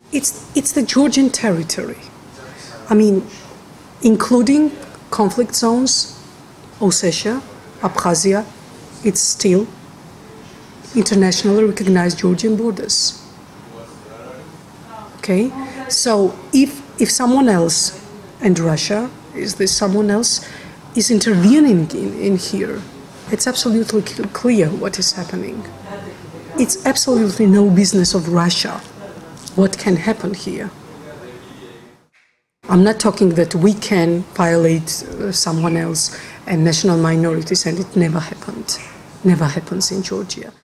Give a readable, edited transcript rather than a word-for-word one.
It's the Georgian territory. I mean, including conflict zones, Ossetia, Abkhazia, it's still internationally recognized Georgian borders. Okay, so if someone else, and Russia is this someone else, is intervening in here, it's absolutely clear what is happening. It's absolutely no business of Russia what can happen here. I'm not talking that we can violate someone else and national minorities, and it never happened. Never happens in Georgia.